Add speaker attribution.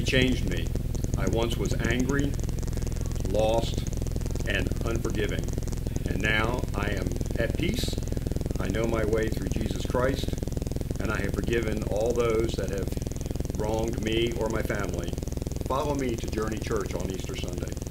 Speaker 1: changed me. I once was angry, lost, and unforgiving. And now I am at peace. I know my way through Jesus Christ, and I have forgiven all those that have wronged me or my family. Follow me to Journey Church on Easter Sunday.